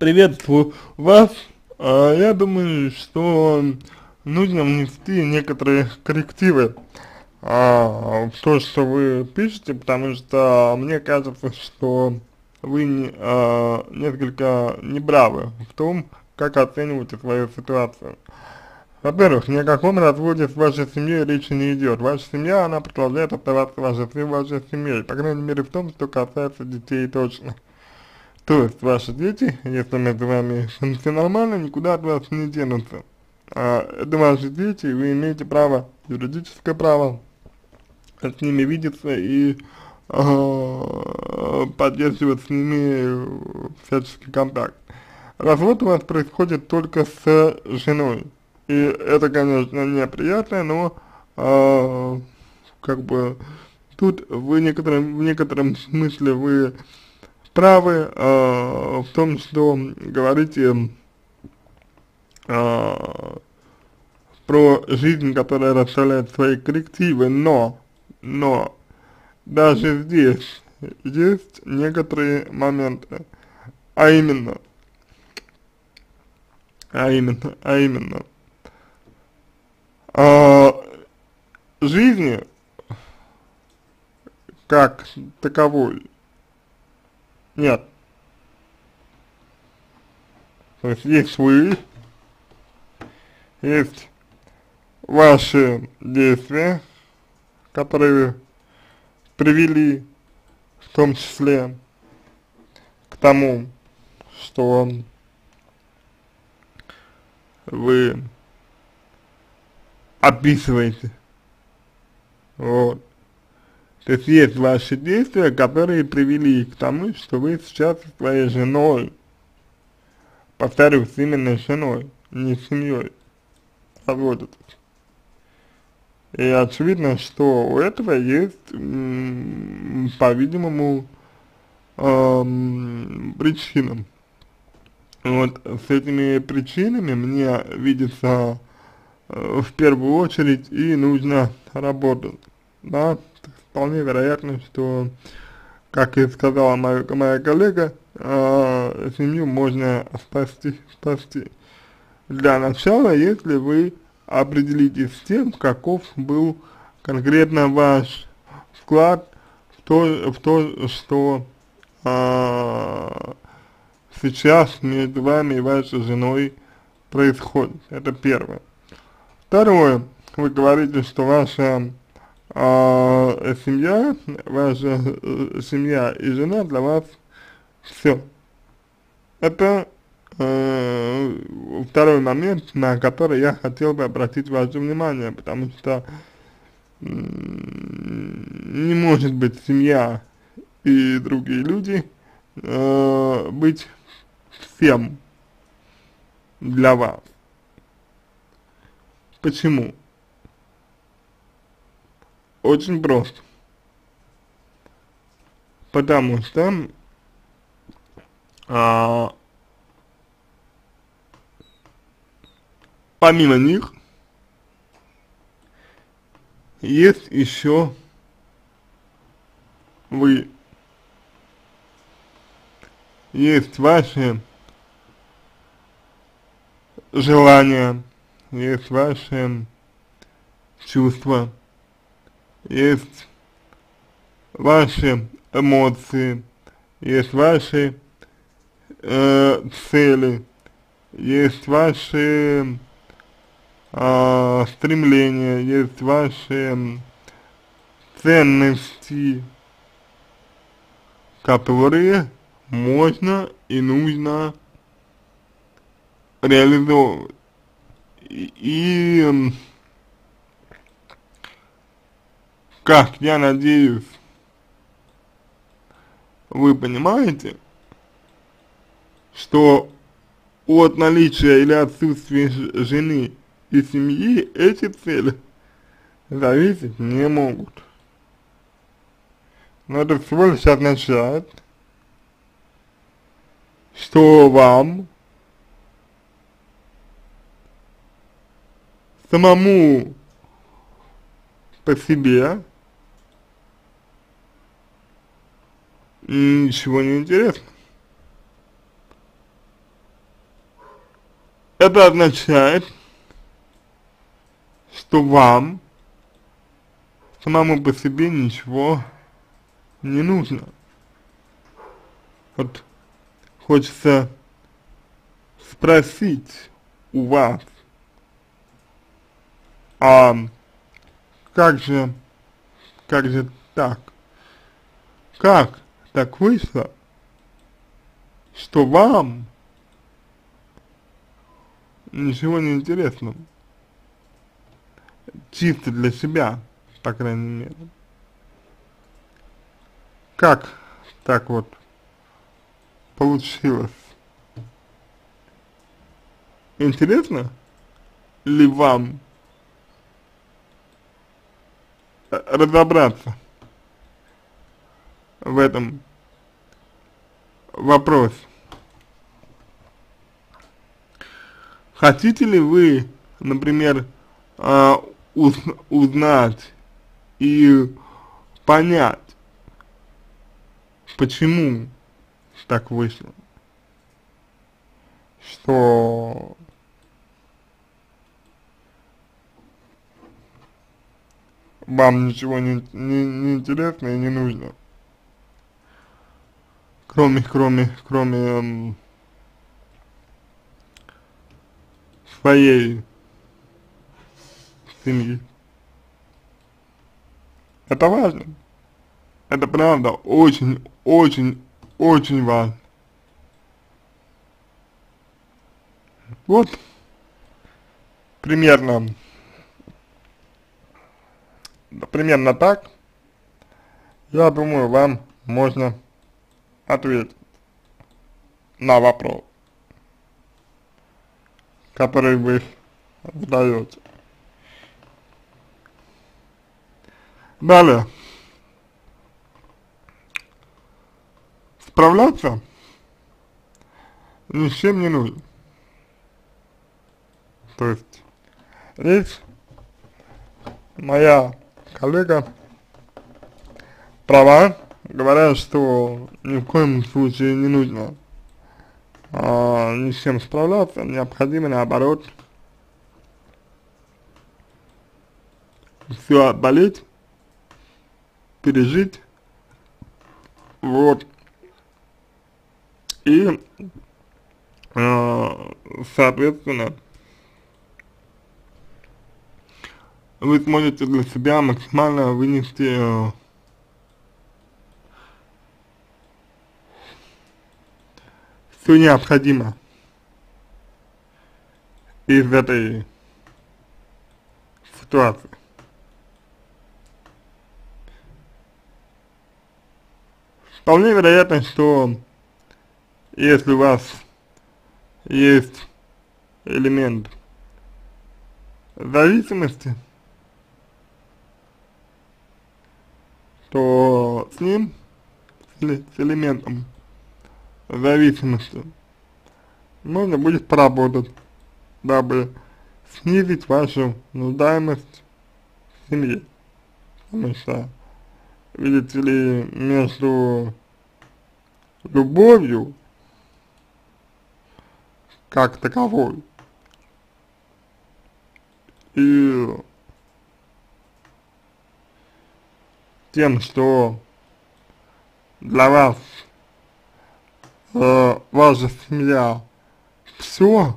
Приветствую вас. Я думаю, что нужно внести некоторые коррективы в то, что вы пишете, потому что мне кажется, что вы несколько неправы в том, как оцениваете свою ситуацию. Во-первых, ни о каком разводе с вашей семьей речи не идет. Ваша семья, она продолжает оставаться вашей семьей, по крайней мере в том, что касается детей точно. То есть ваши дети, если между вами все нормально, никуда от вас не денутся. Это ваши дети, и вы имеете право, юридическое право с ними видеться и поддерживать с ними всяческий контакт. Развод у вас происходит только с женой. И это, конечно, неприятно, но как бы тут вы в некотором смысле вы правы в том, что говорите про жизнь, которая расставляет свои коррективы, но даже здесь есть некоторые моменты, а именно, а именно, жизни как таковой нет. То есть вы, есть ваши действия, которые привели в том числе к тому, что вы описываете. Вот. То есть ваши действия, которые привели к тому, что вы сейчас со своей женой, повторюсь, именно женой, не семьей, разводитесь. И очевидно, что у этого есть, по-видимому, причина. Вот с этими причинами мне видится в первую очередь и нужно работать, да. Вполне вероятно, что, как и сказала моя коллега, семью можно спасти. Для начала, если вы определитесь с тем, каков был конкретно ваш вклад в то, что сейчас между вами и вашей женой происходит. Это первое. Второе, вы говорите, что ваша ваша семья и жена для вас все. Это второй момент, на который я хотел бы обратить ваше внимание, потому что не может быть семья и другие люди быть всем для вас. Почему? Очень просто. Потому что помимо них есть еще вы, есть ваши желания, есть ваши чувства, есть ваши эмоции, есть ваши цели, есть ваши стремления, есть ваши ценности, которые можно и нужно реализовывать. И как я надеюсь, вы понимаете, что от наличия или отсутствия жены и семьи эти цели зависеть не могут. Но это всего лишь означает, что вам самому по себе ничего не интересно. это означает, что вам самому по себе ничего не нужно. Вот хочется спросить у вас, а как же так? Как так вышло, что вам ничего не интересно? Чисто для себя, по крайней мере. Как так вот получилось? Интересно ли вам разобраться в этом вопросе? Хотите ли вы, например, узнать и понять, почему так вышло, что вам ничего не интересно и не нужно, кроме своей семьи? Это важно. Это правда очень важно. Вот примерно так, я думаю, вам можно ответить на вопрос, который вы задаете. Далее. Справляться ни с чем не нужно. То есть речь, моя коллега права, говорят, что ни в коем случае не нужно ни с чем справляться, необходимо наоборот все отболеть, пережить, вот, и соответственно вы сможете для себя максимально вынести все необходимое из этой ситуации. Вполне вероятно, что если у вас есть элемент зависимости, то с ним, с элементом зависимости, можно будет поработать, дабы снизить вашу нуждаемость в семье. Потому что, видите ли, между любовью как таковой и тем, что для вас ваша семья все,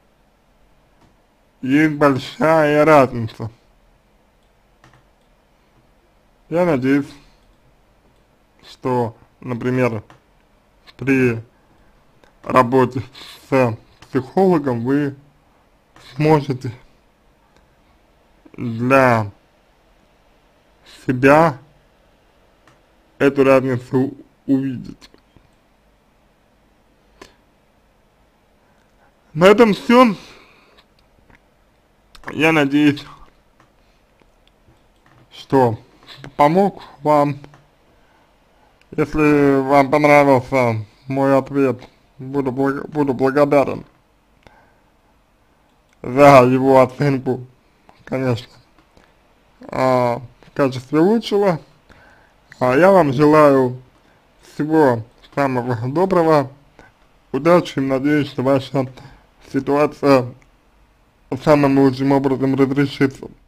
есть большая разница. Я надеюсь, что, например, при работе с психологом вы сможете для себя эту разницу увидеть. На этом все. Я надеюсь, что помог вам. Если вам понравился мой ответ, буду благодарен за его оценку, конечно, в качестве лучшего. А я вам желаю всего самого доброго, удачи, надеюсь, что ваша ситуация самым лучшим образом разрешится.